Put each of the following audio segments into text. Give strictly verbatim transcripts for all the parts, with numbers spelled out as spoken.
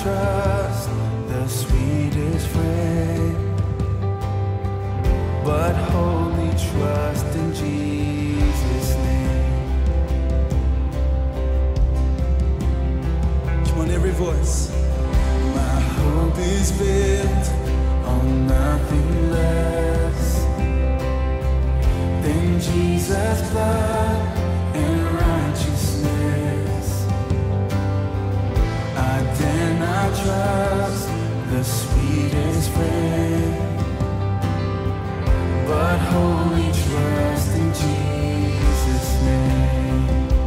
trust the sweetest friend, but wholly trust in Jesus' name. Come on, every voice. My hope is built on nothing less than Jesus' blood and righteousness. I dare not trust the sweetest friend, but wholly trust in Jesus' name.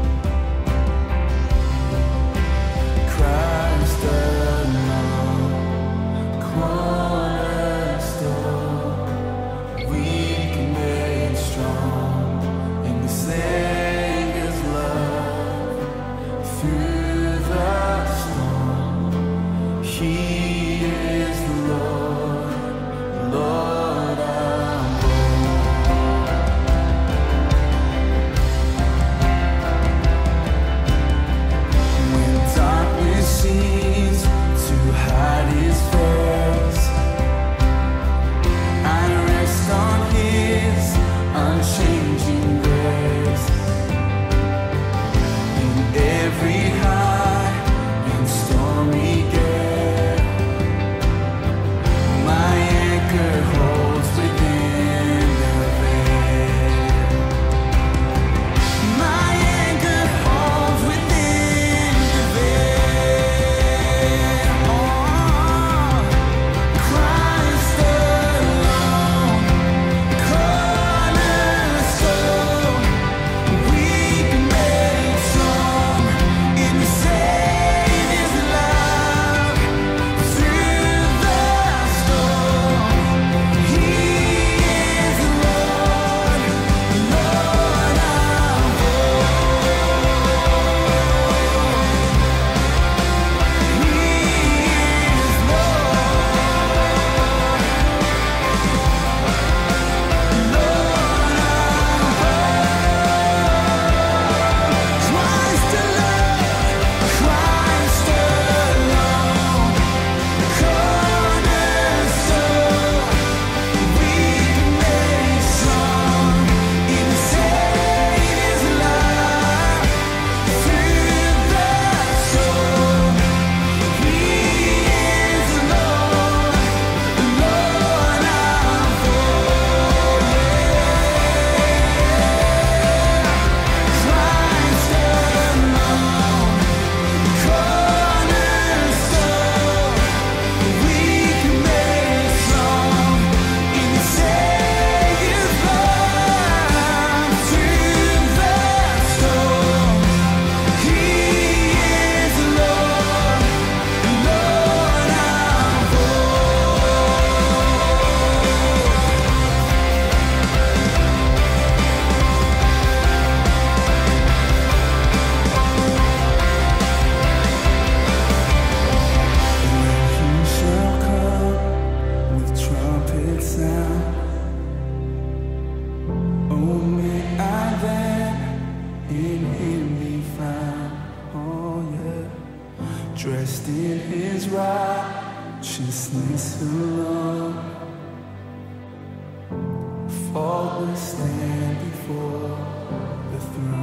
Christ alone, cornerstone, weak and made strong in the Savior's love. Through the storm, He is the Lord, Lord of all. When darkness seems to hide His face, I rest on His unchanging grace. In every high and stormy gale, my anchor holds within the veil. My anchor holds within the veil. Oh, Christ alone, cornerstone, weak and made strong in the Savior's love. Through the storm, He is the Lord, Lord of all. He is Lord, Lord of Christ alone, Christ alone, cornerstone, weak and made strong in the Savior's love. Through the storm, He is the Lord, Lord of all. Christ alone, cornerstone, weak and made strong in the Savior's love. Through the storm, He is the Lord, Lord of When He shall come with trumpet sound, oh, may I then in Him be found. Oh, yeah, dressed in His righteousness alone, faultless stand before the throne.